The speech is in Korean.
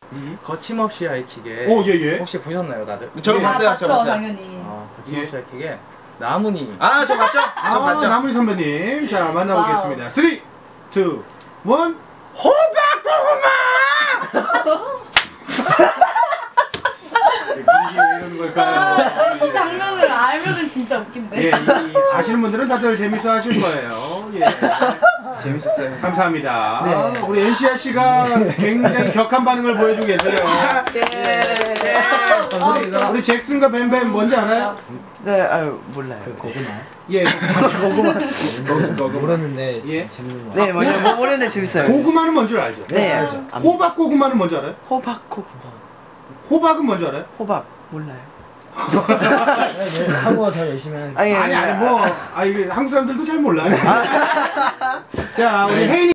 거침없이 하이킥에 오, 예, 예. 혹시 보셨나요, 다들? 저는 봤어요, 봤죠, 저 봤어요. 당연히. 거침없이 하이킥에 나문이 아, 저 봤죠? 저 봤죠? 나문희 선배님. 자, 만나보겠습니다. 3, 2, 1. 이게 왜 이러는 걸까요? 이 장면을 알면은 진짜 웃긴데. 예, 아시는 분들은 다들 재밌어 하실 거예요. 예. 재밌었어요. 감사합니다. 네. 우리 NCR 씨가 굉장히 격한 반응을 보여주고 계세요. 우리 잭슨과 뱀뱀 뭔지 알아요? 네, 아유, 몰라요. 예. 모르는데 예. 재밌는 거. 네, 뭐 모르는데 재밌어요. 고구마는 뭔지 알죠? 네, 알죠. 호박 고구마는 뭔지 알아요? 호박, 고구마. 호박은 뭔지 알아요? 호박, 몰라요. 한국어 더 열심히 하는 아니, 이게 한국 사람들도 잘 몰라요. 자, 우리 혜인이